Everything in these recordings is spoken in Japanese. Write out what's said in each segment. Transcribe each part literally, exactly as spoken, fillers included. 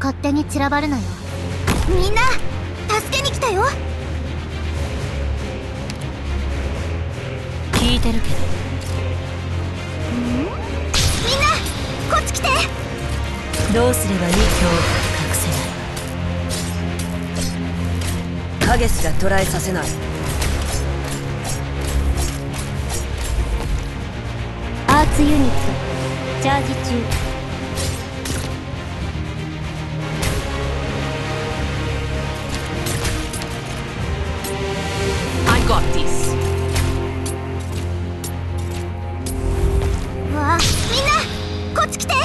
勝手に散らばるなよ。みんな助けに来たよ。 聞いてるけど。 ん？みんなこっち来て。 どうすればいい？恐怖を隠せない。影すら捕らえさせない。 アーツユニットチャージ中。 Got this. わあ、みんなこっち来て。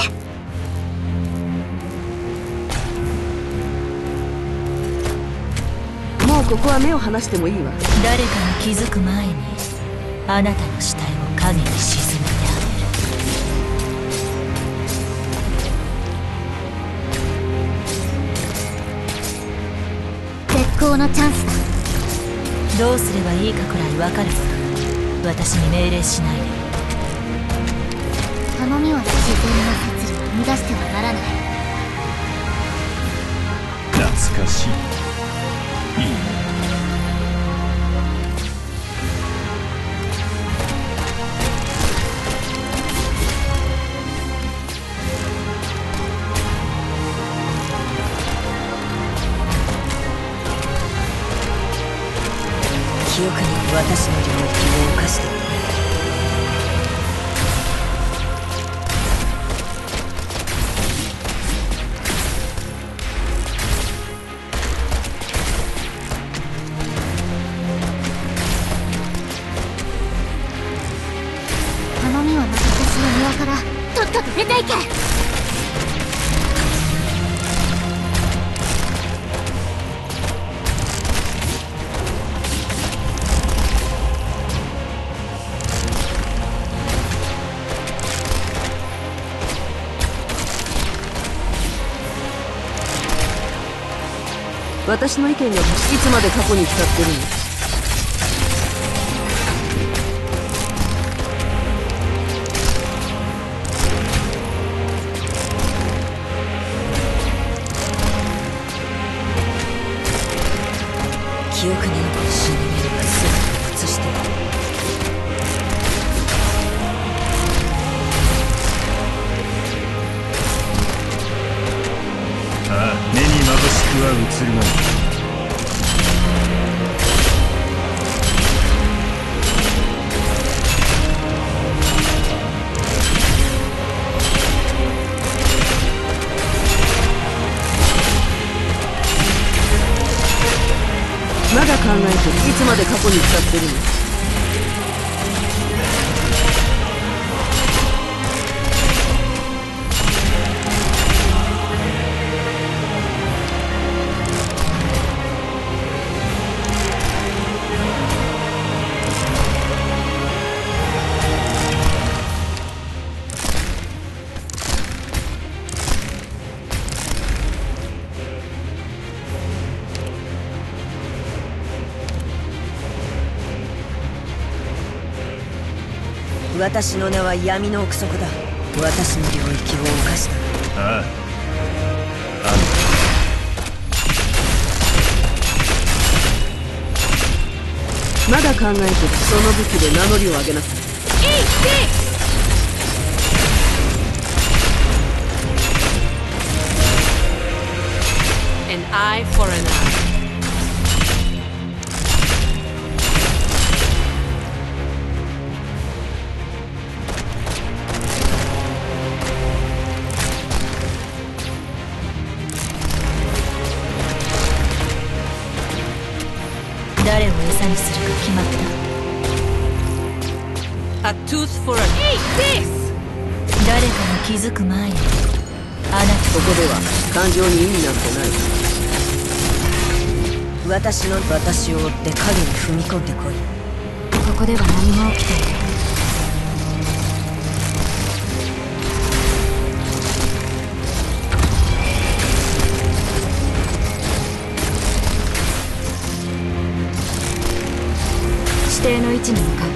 もうここは目を離してもいいわ。 誰かに気づく前にあなたの死体を影に沈めてあげる。絶好のチャンスだ。 どうすればいいかくらい分かるぞ。私に命令しないで。 頼みは自然な摂理は乱してはならない。 懐かしい。いいね。 記憶に私の領域を犯している。 頼みは私の庭からとっとと出ていけ。 私の意見がいつまで過去に浸ってるの？ 記憶に残るシナリオが全て映している。 ああ、目に眩しくは映るまい。 まだ考えてる。いつまで過去に使ってるの？ 私の名は闇の奥底だ。私の領域を犯した。 ああ、あんまだ考えてる。その武器で名乗りを上げなさい。 An eye for an eye. 誰を餌にするか決まった。A tooth for a eat this. 誰かに気づく前にあなた。 ここでは感情に意味なんてない。 私の私を追って影に踏み込んでこい。 ここでは何も起きていない。指定の位置に向かう。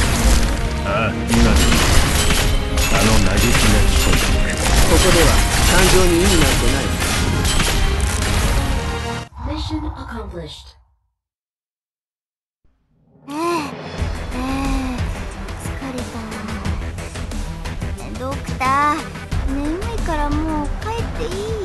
ああ、今でもあの嘆きが聞こえてくる。 ここでは感情に意味なんてない。 Mission accomplished. ええええ疲れた。ドクター、眠いからもう帰っていい？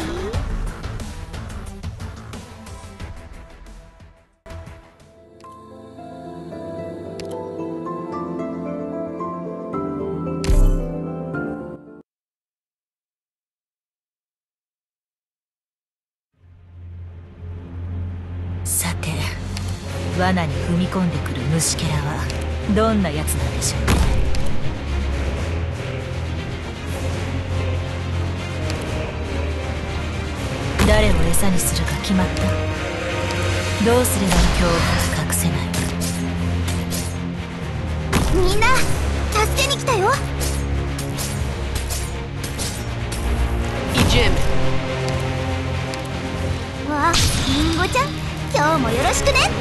さて、罠に踏み込んでくる虫けらはどんなやつなんでしょうね。誰を餌にするか決まった？どうすれば恐怖が隠せない？ みんな助けに来たよ。 イジェム。 わあ、リンゴちゃん、今日もよろしくね。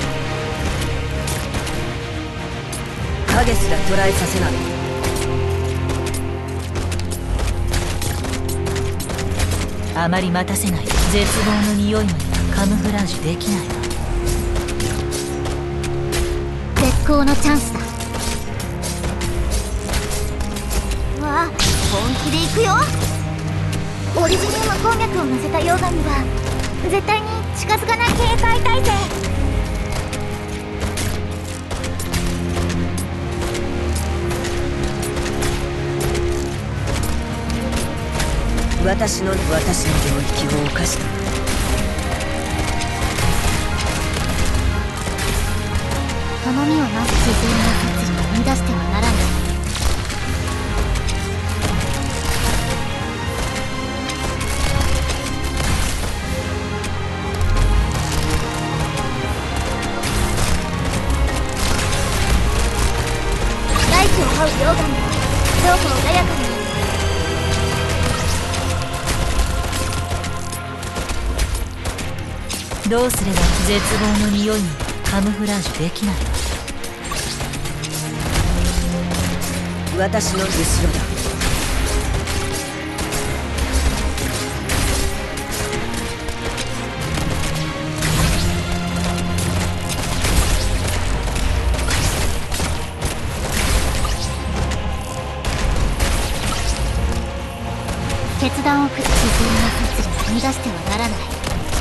影すら捕らえさせない。 あまり待たせない。絶望の匂いまでカムフラージュできないわ。 絶好のチャンスだ。わあ、本気で行くよ。オリジニウム鉱脈を乗せた溶岩には絶対に近づかない警戒態勢。 私の私の領域を犯した。 頼みをなす自然の活を乱してはならない。大地を這う溶岩でどうか穏やかに。 どうすれば絶望の匂いにカムフラージュできないわ。 私の後ろだ。 決断を振って自然の活を乱してはならない。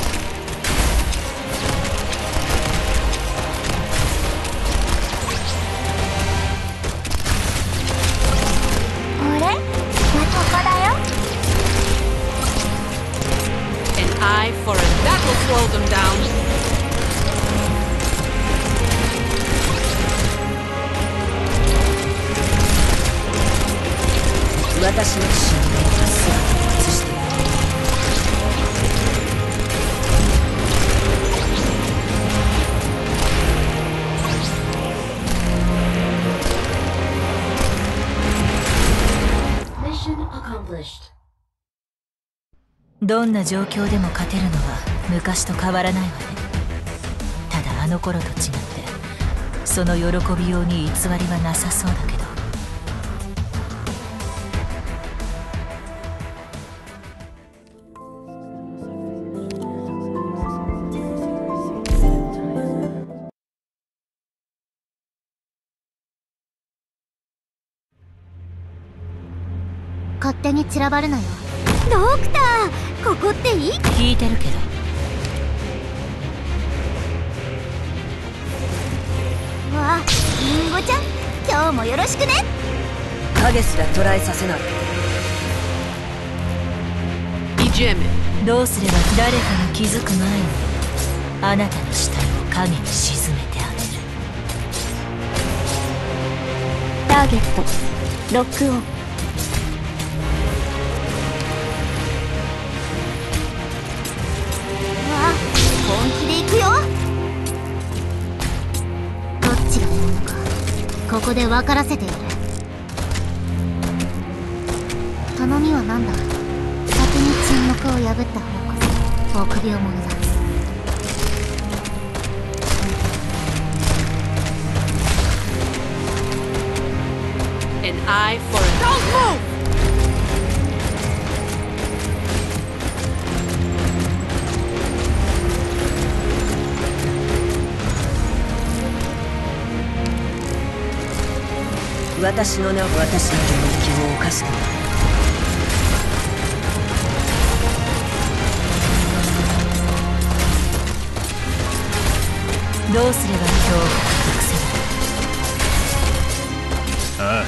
Eye for it. That will slow them down. 私の信念が姿を映している。 Mission accomplished. どんな状況でも勝てるのは昔と変わらないわね。ただあの頃と違ってその喜びように偽りはなさそうだけど。 勝手に散らばるなよ。ドクター、ここっていい？ 聞いてるけど。 わあ、リンゴちゃん、今日もよろしくね。 影すら捕らえさせない。 イジェム。どうすれば誰かが気づく前にあなたの死体を影に沈めてあげる。 ターゲットロックオン。本気で行くよ。どっちがいるのかここで分からせてやる。頼みは何だ？先に沈黙を破った方こそ臆病者だ。 An eye for a don't move! 私の名を私の領域を犯してもどうすれば恐怖を隠せる？ ああ、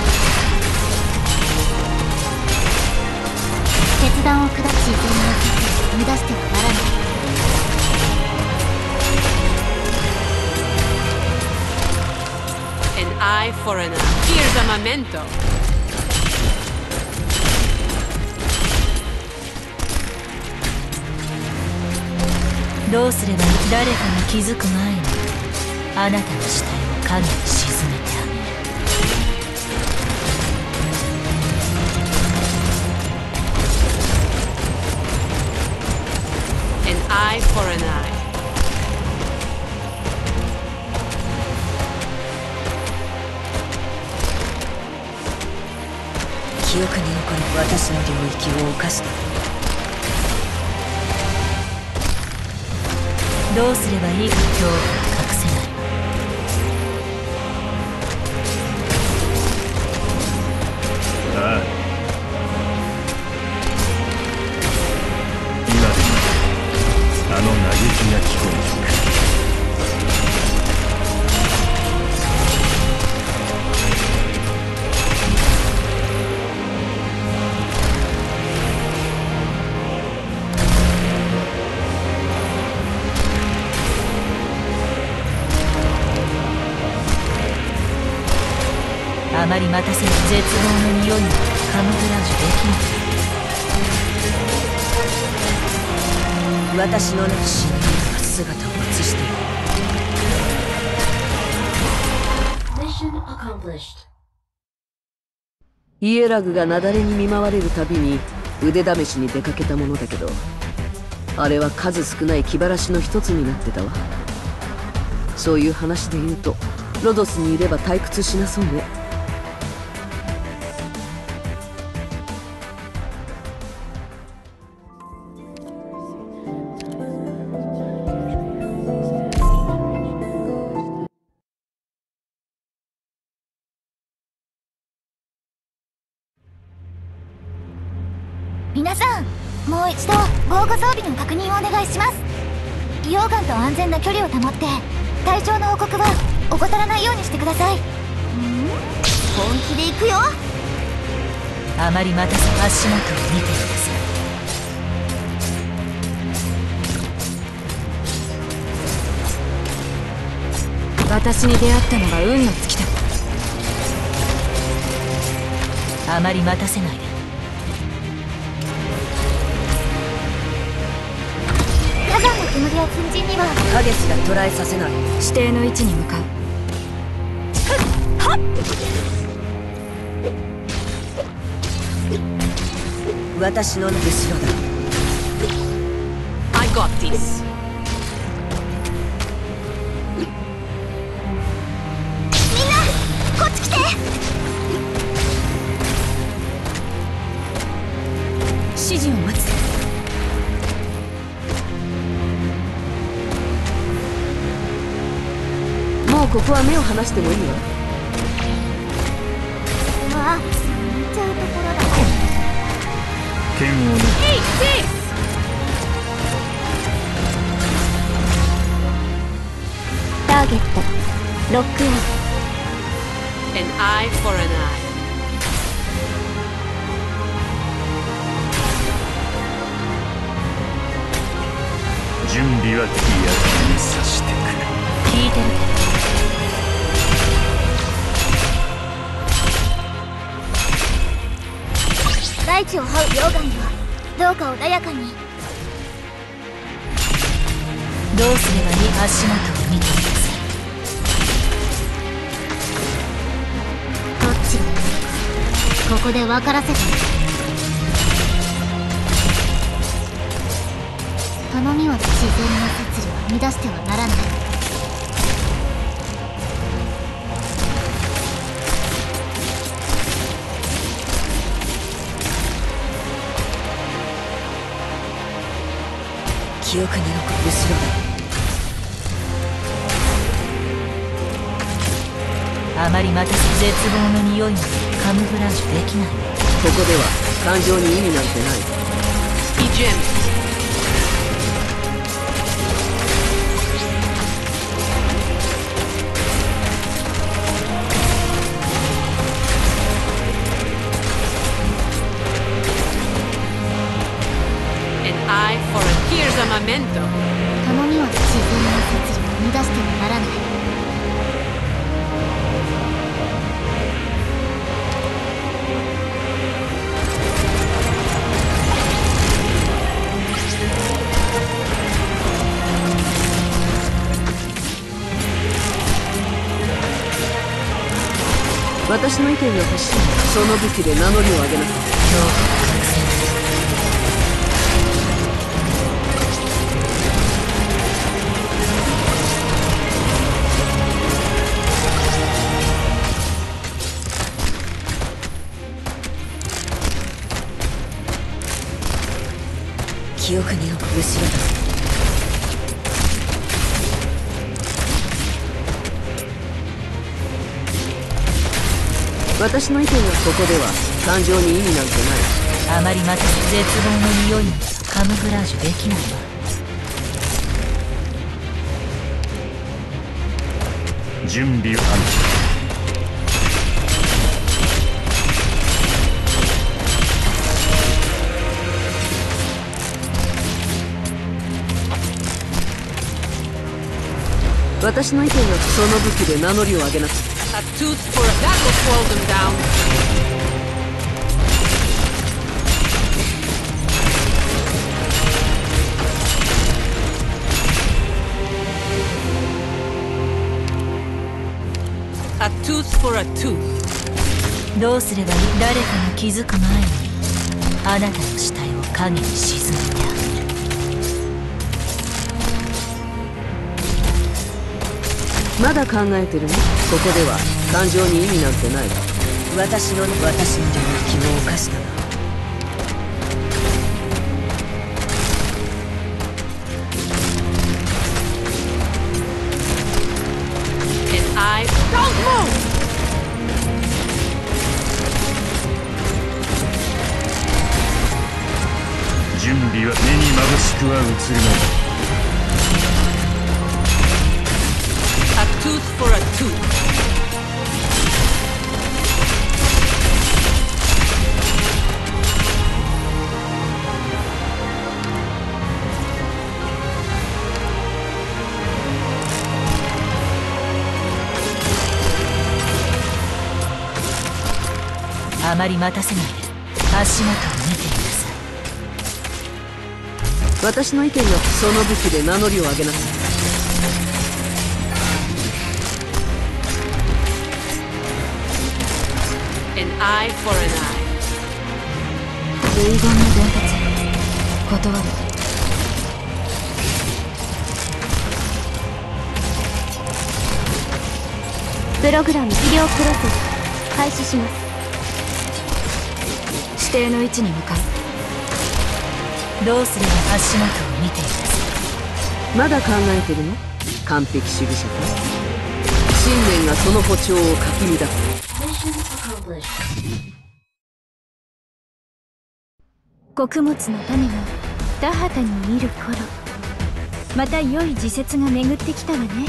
決断を下し善にを乱してはならない。 An eye for an eye. Here's a memento. どうすれば誰かに気づく前にあなたの死体を影に沈めてあげる。 An eye for an eye. 記憶に残る私の領域を犯してどうすればいいか恐怖を隠せない。 ああ、今でもあの嘆きが聞こえてくる。 あまり待たせる絶望の匂いをカムフラージュできない。 私のなき死人が姿を映している。イエラグが雪崩に見舞われるたびに腕試しに出かけたものだけど、あれは数少ない気晴らしの一つになってたわ。そういう話で言うとロドスにいれば退屈しなそうね。 皆さん、もう一度防護装備の確認をお願いします。溶岩と安全な距離を保って体調の報告は怠らないようにしてください。ん？本気で行くよ。 あまり待たせ足元を見てください。 私に出会ったのが運の尽きた。 あまり待たせないで。 火山の煙や粉塵には影すら捉えさせない。 指定の位置に向かう。 私の後ろだ。 I got this. みんなこっち来て。 指示を待つ。 もうここは目を離してもいいわ。 うわ、見ちゃうところだ。 剣を抜く。 ターゲットロックイン。 An eye for an eye. 準備は気役にさしてくる。 聞いてるけ大地を這う溶岩よ、どうか穏やかに。 どうすればいい足元を見てください。 どっちがいいのかここで分からせてみる。頼みは自然な摂理は乱してはならない。 記憶に残る後ろだ。 あまり待たせ絶望の匂いまでカムフラージュできない。 ここでは感情に意味なんてない。 He gems. An eye for a here's a memento. 頼みは自分の摂理を生み出してはならない。 私の意見が欲しい。その武器で名乗りを上げなさい。 強化覚醒。 記憶によく後ろだ。 私の意見がここでは感情に意味なんてない。 あまり待たせ絶望の匂いまでカムフラージュできないわ。 準備完了。 私の意見がその武器で名乗りを上げなさい。 A tooth for a that will slow them down. A tooth for a tooth. どうすればいい？誰かが気づく前にあなたの死体を影に沈めてあげる。 まだ考えてるの？ここでは感情に意味なんてない。 私の私の領域を犯したわ。 And I don't move. 準備は目に眩しくは映るまい。 A tooth for a tooth. A あまり待たせないで足元を見ていなさい。 私の意見がその武器で名乗りを上げなさい。 An eye for an eye. 遺言の伝達断る。 プログラム治療プロセス開始します。 指定の位置に向かう。 どうすれば足元を見ていなさい。 まだ考えてるの？完璧主義者か。信念がその歩調をかき乱す。 穀物の種が田畑にいる頃、また良い時節が巡ってきたわね。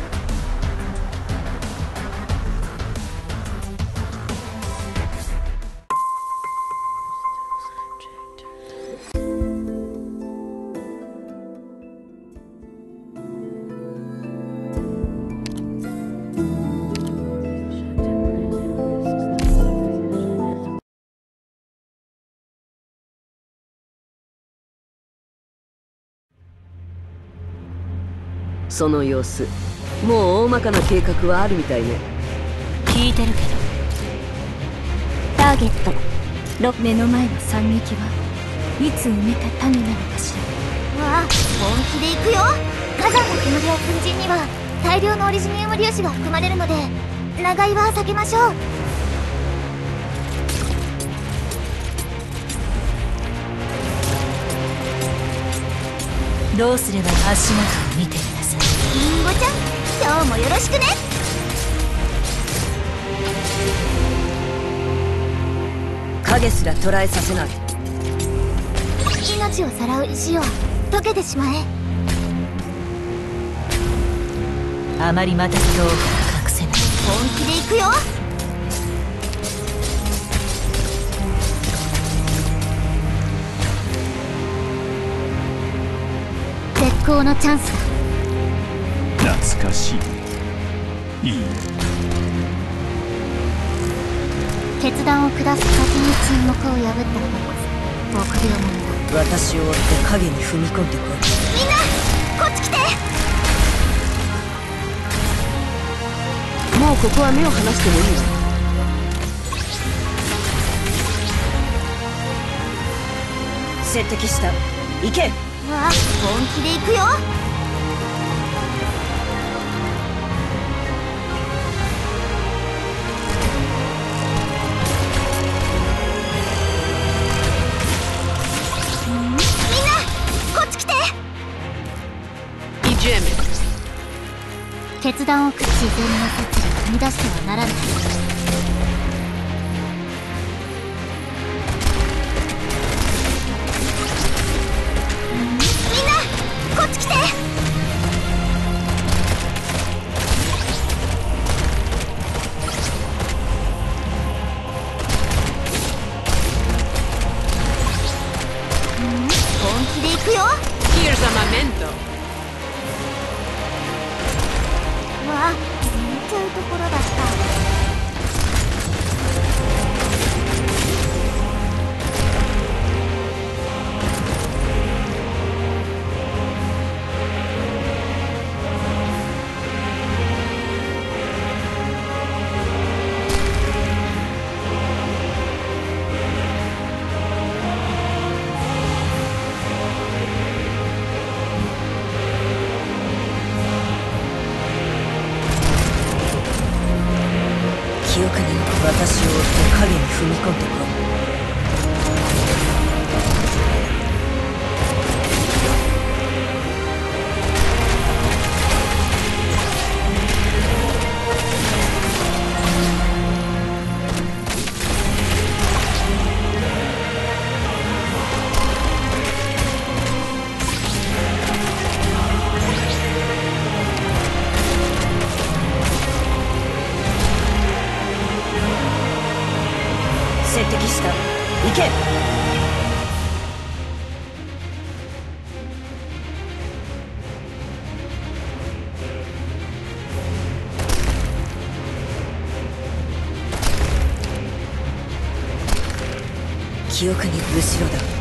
その様子、もう大まかな計画はあるみたいね。 聞いてるけど。 ターゲット目の前の惨劇はいつ埋めた種なのかしら。わあ、本気で行くよ。火山の煙や粉塵には大量のオリジニウム粒子が含まれるので長居は避けましょう。 どうすれば足元を見ていなさい。 リンゴちゃん、今日もよろしくね。 影すら捕らえさせない。 命をさらう石を溶けてしまえ。 あまりまた恐怖を隠せない。 本気で行くよ。絶好のチャンスだ。 懐かしい。いい。 決断を下す先に沈黙を破った方こそ臆病者だ。 私を追って影に踏み込んでこい。 みんなこっち来て。 もうここは目を離してもいいわ。 接敵した。行け。 わあ、本気で行くよ。みんなこっち来て。 Ejemme. 決断を下し自然の摂理を乱してはならない。みんなこっち来て。本気で行くよ。 Here's a memento. わあ、寝ちゃうところだった。 記憶に私を追って影に踏み込んでこい。接敵した。行け。記憶に後ろだ。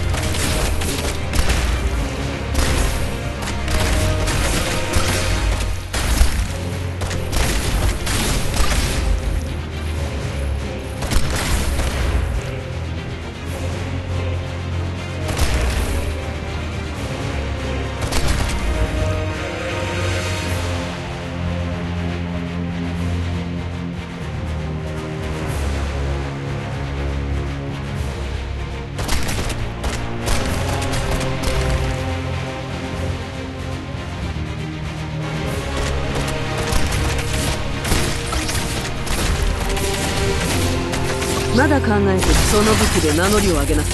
まだ考えずその武器で名乗りを上げなさい。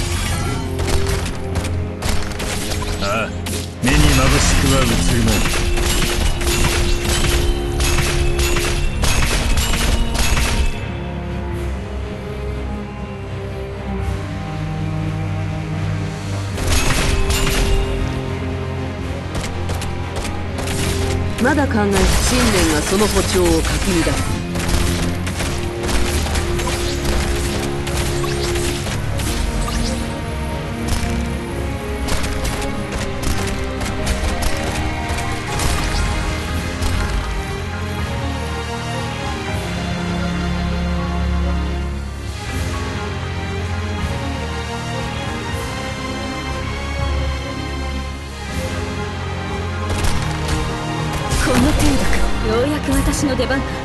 ああ、目に眩しくは映るまい。 まだ考えず信念がその歩調をかき乱す。 この程度か。ようやく私の出番か。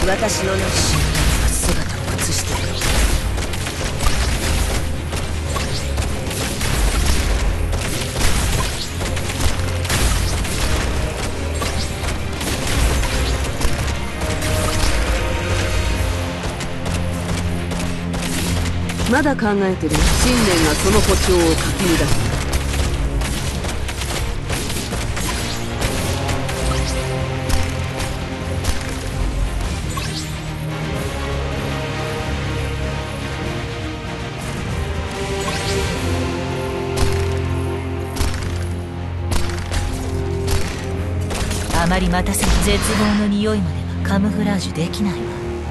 私の死が姿を映している。まだ考えてる。信念がその歩調をかき乱す。 あまり待たせ絶望の匂いまではカムフラージュできないわ。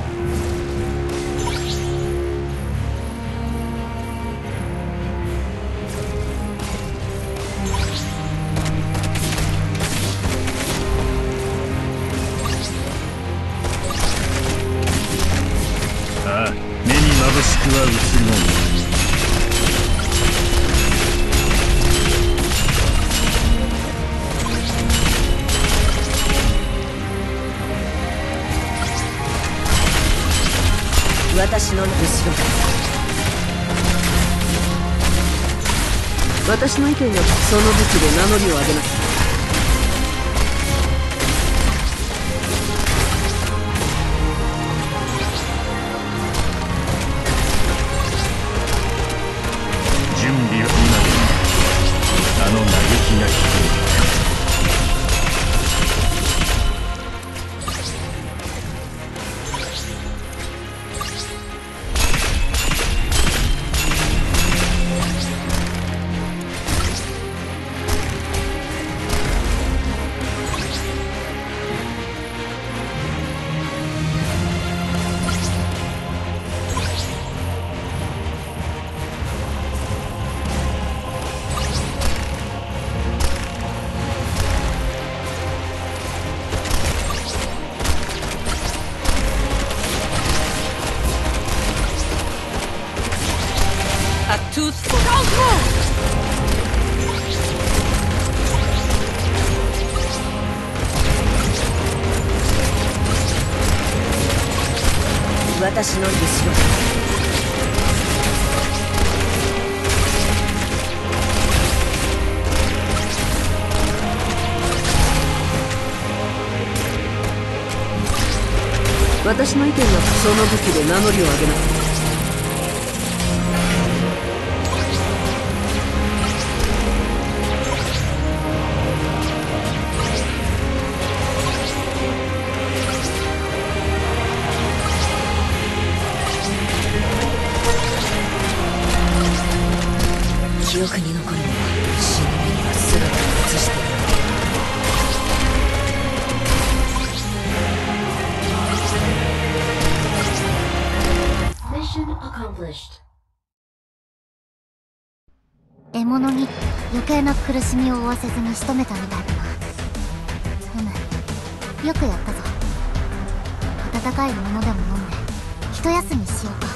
ああ、目に眩しくは映るまい。 私の後ろ私の意見がその武器で名乗りを上げます。 準備は今でもあの嘆きが聞こえる。 A tooth for don't move! 私の後ろ私の意見がその武器で名乗りを上げます。記憶に残るのは死ぬ目には姿を映している。 獲物に余計な苦しみを負わせずに仕留めたみたいだな。ふむ、よくやったぞ。温かいものでも飲んで一休みしようか。